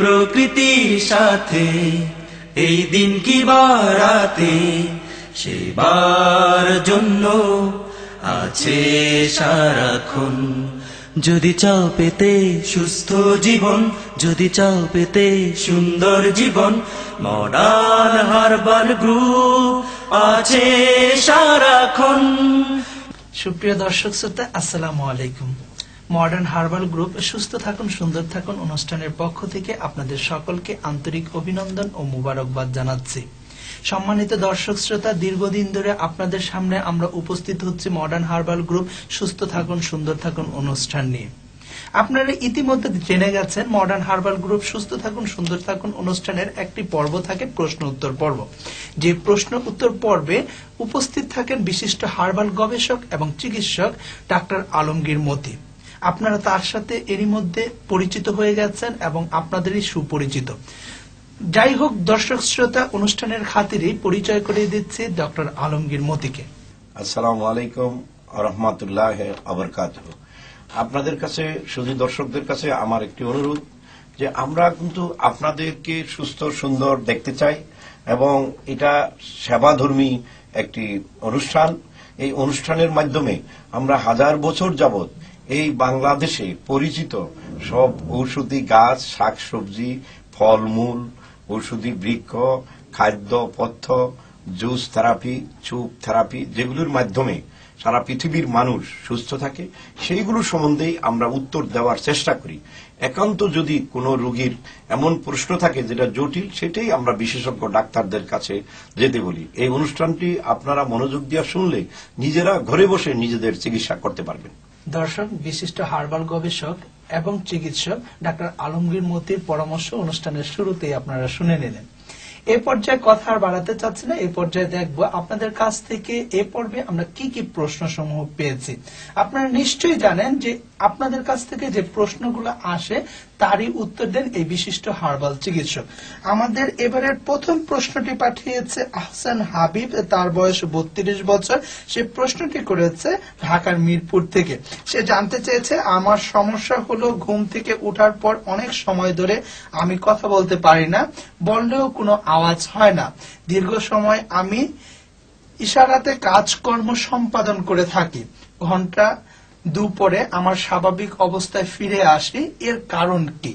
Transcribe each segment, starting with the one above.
প্রকৃতির সাথে এই দিন কি বারাতে সেবার জন্য আছে সারাক্ষণ। যদি চাও পেতে সুস্থ জীবন, যদি চাও পেতে সুন্দর জীবন, মডার্ন হার্বাল গ্রুপ আছে সারাক্ষণ। সুপ্রিয় দর্শক শ্রোতা, আসসালামু আলাইকুম। মডার্ন হার্বাল গ্রুপ সুস্থ থাকুন সুন্দর থাকুন অনুষ্ঠানের পক্ষ থেকে আপনাদের সকলকে আন্তরিক অভিনন্দন ও মুবারকবাদ জানাচ্ছি। সম্মানিত দর্শক শ্রোতা, দীর্ঘদিন ধরে আপনাদের সামনে আমরা উপস্থিত হচ্ছি মডার্ন হার্বাল গ্রুপ সুস্থ থাকুন সুন্দর থাকুন অনুষ্ঠান নিয়ে। আপনারা ইতিমধ্যে জেনে গেছেন মডার্ন হার্বাল গ্রুপ সুস্থ থাকুন সুন্দর থাকুন অনুষ্ঠানের একটি পর্ব থাকে প্রশ্ন উত্তর পর্ব। যে প্রশ্ন উত্তর পর্বে উপস্থিত থাকেন বিশিষ্ট হার্বাল গবেষক এবং চিকিৎসক ডাক্তার আলমগীর মতি। আপনারা তার সাথে এরই মধ্যে পরিচিত হয়ে গেছেন এবং আপনাদেরই সুপরিচিত। যাই হোক দর্শক শ্রোতা, অনুষ্ঠানের খাতিরে পরিচয় করে দিচ্ছে ডক্টর আলমগীর মতিকে। আসসালামু আলাইকুম ওয়া রাহমাতুল্লাহি ওয়া বারাকাতুহু। আপনাদের কাছে, শুধু দর্শকদের কাছে আমার একটি অনুরোধ যে আমরা কিন্তু আপনাদেরকে সুস্থ সুন্দর দেখতে চাই এবং এটা সেবাধর্মী একটি অনুষ্ঠান। এই অনুষ্ঠানের মাধ্যমে আমরা হাজার বছর যাবত এই বাংলাদেশে পরিচিত সব ঔষধি গাছ, শাকসবজি, ফলমূল, ঔষধি বৃক্ষ, খাদ্য পথ্য, জুস থেরাপি, চুপ থেরাপি, যেগুলোর মাধ্যমে সারা পৃথিবীর মানুষ সুস্থ থাকে, সেইগুলো সম্বন্ধেই আমরা উত্তর দেওয়ার চেষ্টা করি। একান্ত যদি কোনো রোগীর এমন প্রশ্ন থাকে যেটা জটিল, সেটাই আমরা বিশেষজ্ঞ ডাক্তারদের কাছে যেতে বলি। এই অনুষ্ঠানটি আপনারা মনোযোগ দিয়ে শুনলে নিজেরা ঘরে বসে নিজেদের চিকিৎসা করতে পারবেন। দর্শক, বিশিষ্ট হার্বাল গবেষক এবং চিকিৎসক ডাক্তার আলমগীর মতির পরামর্শ অনুষ্ঠানের শুরুতেই আপনারা শুনে নিলেন। এ পর্যায়ে কথা আর বাড়াতে চাচ্ছি না, এই পর্যায়ে দেখবো আপনাদের কাছ থেকে এ পর্বে আমরা কি কি প্রশ্ন সমূহ পেয়েছি। আপনারা নিশ্চয়ই জানেন যে আপনাদের কাছ থেকে যে প্রশ্নগুলো আসে তারই উত্তর দেন এই বিশিষ্ট হার্বাল চিকিৎসক। আমাদের এবারের প্রথম প্রশ্নটি পাঠিয়েছে আহসান হাবিব, তার বয়স 32 বছর। সে প্রশ্নটি করেছে ঢাকার মিরপুর থেকে। সে জানতে চেয়েছে, আমার সমস্যা হলো ঘুম থেকে ওঠার পর অনেক সময় ধরে আমি কথা বলতে পারি না, বললেও কোনো আওয়াজ হয় না। দীর্ঘ সময় আমি ইশারাতে কাজকর্ম সম্পাদন করে থাকি, ঘন্টা দুপরে আমার স্বাভাবিক অবস্থায় ফিরে আসি, এর কারণ কি?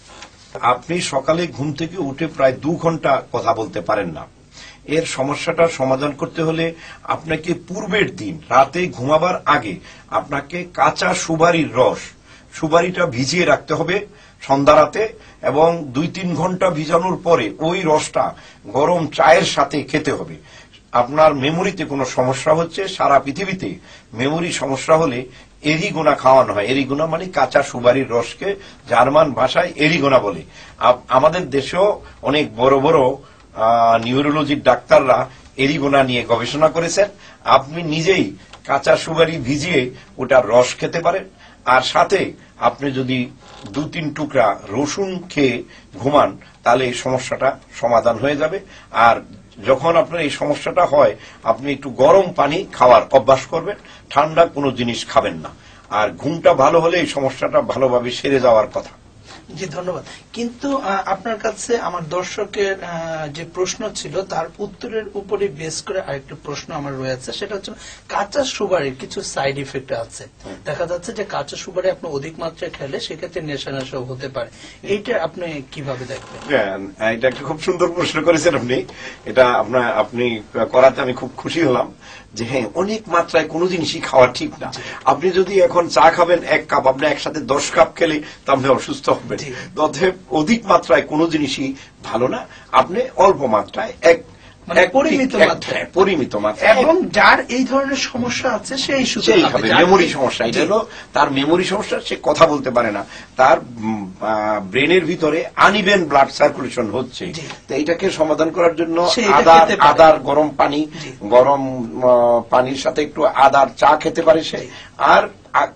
আপনি সকালে ঘুম থেকে উঠে প্রায় 2 ঘন্টা কথা বলতে পারেন না। এর সমস্যাটা সমাধান করতে হলে আপনাকে পূর্বের দিন রাতে ঘুমাবার আগে আপনাকে কাঁচা সুপারির রস, সুপারিটা ভিজিয়ে রাখতে হবে সন্ধ্যা রাতে, এবং 2-3 ঘন্টা ভিজানোর পরে ওই রসটা গরম চায়ের সাথে খেতে হবে। আপনার মেমোরিতে কোনো সমস্যা হচ্ছে, সারা পৃথিবীতে মেমোরি সমস্যা হলে এরিগোনা খাওয়ানো হয়। এরিগোনা মানে কাঁচা সুপারির রসকে জার্মান ভাষায় এরিগোনা বলে। আমাদের দেশেও অনেক বড় বড় নিউরোলজির ডাক্তাররা এরিগোনা নিয়ে গবেষণা করেছেন। আপনি নিজেই কাঁচা সুপারি ভিজিয়ে ওটার রস খেতে পারেন, আর সাথে আপনি যদি 2-3 টুকরা রসুন খেয়ে ঘুমান, তাহলে এই সমস্যাটা সমাধান হয়ে যাবে। আর যখন আপনার এই সমস্যাটা হয়, আপনি একটু গরম পানি খাওয়ার অভ্যাস করবেন, ঠান্ডা কোনো জিনিস খাবেন না। আর ঘুমটা ভালো হলে এই সমস্যাটা ভালোভাবে সেরে যাওয়ার কথা। জি, ধন্যবাদ। কিন্তু আপনার কাছে আমার দর্শকের যে প্রশ্ন ছিল তার উত্তরের উপরে বেস করে আরেকটি প্রশ্ন আমার রয়েছে, সেটা হচ্ছে কাঁচা সুপারির কিছু সাইড ইফেক্ট আছে। দেখা যাচ্ছে যে কাঁচা সুপারি আপনি অধিক মাত্রায় খেলে সেক্ষেত্রে নেশা নেশাও হতে পারে, এইটা আপনি কিভাবে দেখবেন? এটা একটা খুব সুন্দর প্রশ্ন করেছেন আপনি। এটা আপনি করাতে আমি খুব খুশি হলাম যে হ্যাঁ, অনেক মাত্রায় কোনো জিনিসই খাওয়া ঠিক না। আপনি যদি এখন চা খাবেন 1 কাপ, আপনি একসাথে 10 কাপ খেলে তা আপনি অসুস্থ হবেন। অতএব অধিক মাত্রায় কোনো জিনিসই ভালো না। আপনি অল্প মাত্রায় পরিমিত মাত্রায়, এবং যার এই ধরনের সমস্যা আছে সেই খাবে। মেমোরি সমস্যা, এটা হলো তার মেমোরি সমস্যা, সে কথা বলতে পারে না, তার ব্রেনের ভিতরে আনইভেন ব্লাড সার্কুলেশন হচ্ছে। তো এইটাকে সমাধান করার জন্য আদার গরম পানির সাথে একটু আদার চা খেতে পারে সে। আর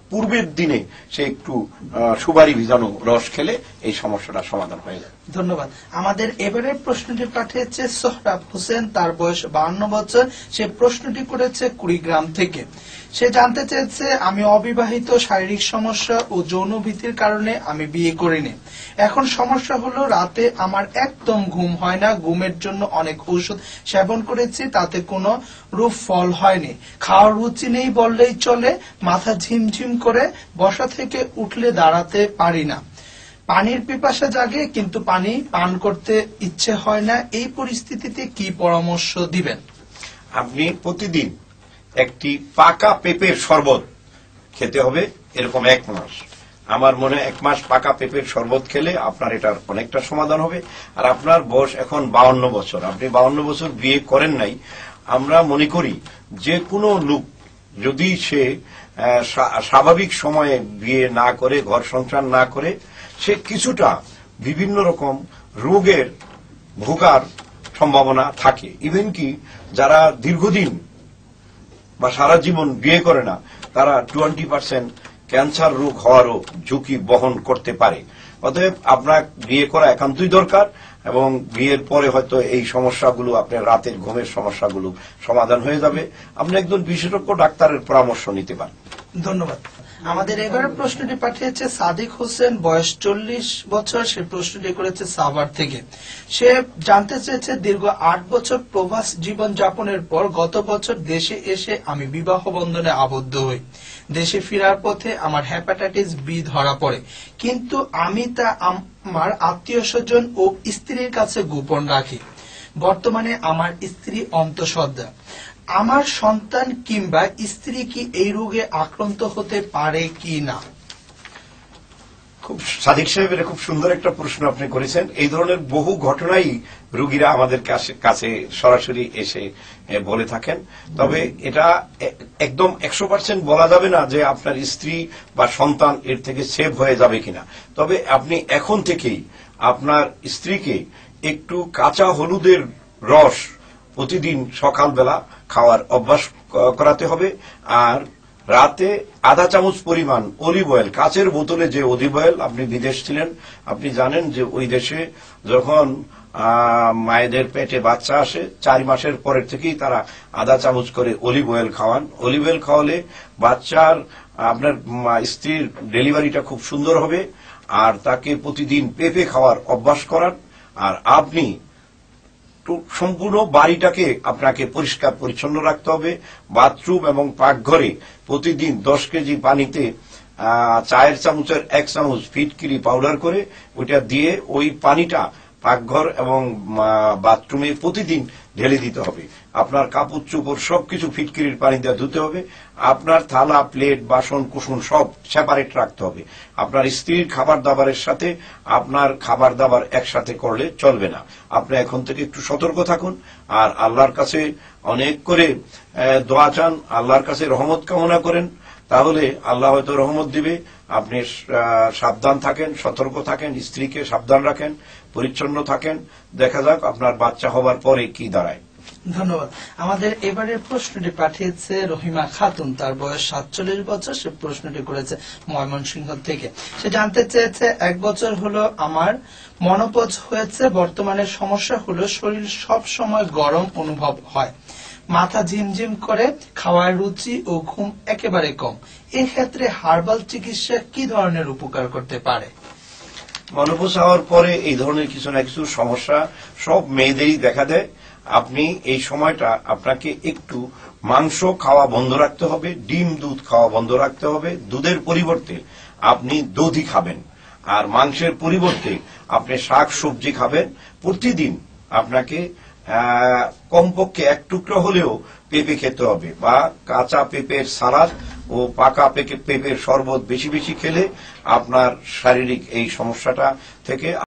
পূর্বের দিনে সে একটু সুপারি ভিজানো রস খেলে এই সমস্যাটা সমাধান হয়ে যায়। ধন্যবাদ। আমাদের এবারের প্রশ্নটি পাঠিয়েছে সোহরাব হোসেন, তার বয়স 52 বছর। সে প্রশ্নটি করেছে কুড়িগ্রাম থেকে। সে জানতে চেয়েছে, আমি অবিবাহিত, শারীরিক সমস্যা ও যৌন ভীতির কারণে আমি বিয়ে করিনি। এখন সমস্যা হলো রাতে আমার একদম ঘুম হয় না। ঘুমের জন্য অনেক ঔষধ সেবন করেছি, তাতে কোনো রূপ ফল হয়নি। খাওয়ার রুচি নেই বললেই চলে। মাথা ঝিমঝিম করে, বসা থেকে উঠলে দাঁড়াতে পারি না। পানির পিপাসা জাগে, কিন্তু পানি পান করতে ইচ্ছে হয় না। এই পরিস্থিতিতে কি পরামর্শ দিবেন? আপনি প্রতিদিন একটি পাকা পেঁপের শরবত খেতে হবে, এরকম 1 মাস। আমার মনে হয় 1 মাস পাকা পেঁপের শরবত খেলে আপনার এটার অনেকটা সমাধান হবে। আর আপনার বয়স এখন 52 বছর, আপনি 52 বছর বিয়ে করেন নাই। আমরা মনে করি যে কোনো লোক যদি সে স্বাভাবিক সময়ে বিয়ে না করে, ঘর সংসার না করে, সে কিছুটা বিভিন্ন রকম রোগের ভোগার সম্ভাবনা থাকে। ইভেন কি যারা দীর্ঘদিন বা সারা জীবন বিয়ে করে না, তারা 20% ক্যান্সার রোগ হওয়ারও ঝুঁকি বহন করতে পারে। অতএব আপনার বিয়ে করা একান্তই দরকার, এবং বিয়ের পরে হয়তো এই সমস্যাগুলো, আপনার রাতের ঘুমের সমস্যাগুলো সমাধান হয়ে যাবে। আপনি একজন বিশেষজ্ঞ ডাক্তারের পরামর্শ নিতে পারেন। ধন্যবাদ। আমাদের এবারের প্রশ্নটি পাঠিয়েছে সাদিক হোসেন, বয়স 40 বছর। সে প্রশ্নটি করেছে সাভার থেকে। সে জানতে চেয়েছে, দীর্ঘ 8 বছর প্রবাস জীবন যাপনের পর গত বছর দেশে এসে আমি বিবাহ বন্ধনে আবদ্ধ হই। দেশে ফেরার পথে আমার হেপাটাইটিস বি ধরা পড়ে, কিন্তু আমি তা আমার আত্মীয় স্বজন ও স্ত্রীর কাছে গোপন রাখি। বর্তমানে আমার স্ত্রী অন্তঃসত্ত্বা। আমার সন্তান কিংবা স্ত্রী কি এই রোগে আক্রান্ত হতে পারে কি না? খুব সাদিক সাহেবের খুব সুন্দর একটা প্রশ্ন আপনি করেছেন। এই ধরনের বহু ঘটনাই রোগীরা আমাদের কাছে সরাসরি এসে বলে থাকেন। তবে এটা একদম 100% বলা যাবে না যে আপনার স্ত্রী বা সন্তান এর থেকে সেভ হয়ে যাবে কিনা। তবে আপনি এখন থেকেই আপনার স্ত্রীকে একটু কাঁচা হলুদের রস প্রতিদিন সকালবেলা খাওয়ার অভ্যাস করাতে হবে। আর রাতে আধা চামচ পরিমাণ অলিভ অয়েল, কাচের বোতলে যে অলিভ অয়েল, আপনি বিদেশ ছিলেন, আপনি জানেন যে ওই দেশে যখন মায়েদের পেটে বাচ্চা আসে 4 মাসের পরের থেকেই তারা আধা চামচ করে অলিভ অয়েল খাওয়ান। অলিভ অয়েল খাওয়ালে বাচ্চার, আপনার স্ত্রীর ডেলিভারিটা খুব সুন্দর হবে। আর তাকে প্রতিদিন পেঁপে খাওয়ার অভ্যাস করান। আর আপনি সম্পূর্ণ বাড়িটাকে আপনাকে পরিষ্কার পরিচ্ছন্ন রাখতে হবে। বাথরুম এবং পাকঘরে প্রতিদিন 10 কেজি পানিতে চায়ের চামচের 1 চামচ ফিটকিরি পাউডার করে ওইটা দিয়ে ওই পানিটা পাকঘর এবং বাথরুমে প্রতিদিন ঢেলে দিতে হবে। আপনার কাপড় চোপড় সবকিছু ফিটকিরির পানি দিয়ে ধুতে হবে। আপনার থালা, প্লেট, বাসন কুসন সব সেপারেট রাখতে হবে। আপনার স্ত্রীর খাবার দাবারের সাথে আপনার খাবার দাবার একসাথে করলে চলবে না। আপনি এখন থেকে একটু সতর্ক থাকুন। আর আল্লাহর কাছে অনেক করে দোয়া চান, আল্লাহর কাছে রহমত কামনা করেন, তাহলে আল্লাহ হয়তো রহমত দিবে। আপনি সাবধান থাকেন, সতর্ক থাকেন, স্ত্রীকে সাবধান রাখেন, পরিচ্ছন্ন থাকেন। দেখা যাক আপনার বাচ্চা হবার পরে কি দাঁড়ায়। ধন্যবাদ। আমাদের এবারের প্রশ্নটি পাঠিয়েছে রহিমা খাতুন, তার বয়স 47 বছর। সে প্রশ্নটি করেছে ময়মনসিংহ থেকে। সে জানতে চেয়েছে, 1 বছর হলো আমার মনোপজ হয়েছে। বর্তমানে সমস্যা হলো শরীর সব সময় গরম অনুভব হয়, মাথা ঝিমঝিম করে, খাওয়ার রুচি ও ঘুম একেবারে কম। এক্ষেত্রে হার্বাল চিকিৎসা কি ধরনের উপকার করতে পারে? মনোপজ হওয়ার পরে এই ধরনের কিছু না কিছু সমস্যা সব মেয়েদেরই দেখা দেয়। আপনি এই সময়টা আপনাকে একটু মাংস খাওয়া বন্ধ রাখতে হবে, ডিম দুধ খাওয়া বন্ধ রাখতে হবে। দুধের পরিবর্তে আপনি দধি খাবেন, আর মাংসের পরিবর্তে আপনি শাক সবজি খাবেন। প্রতিদিন আপনাকে কমপক্ষে 1 টুকরো হলেও পেঁপে খেতে হবে, বা কাঁচা পেঁপের সালাদ ও পাকা পেঁপের শরবত বেশি বেশি খেলে আপনার শারীরিক এই সমস্যাটা থেকে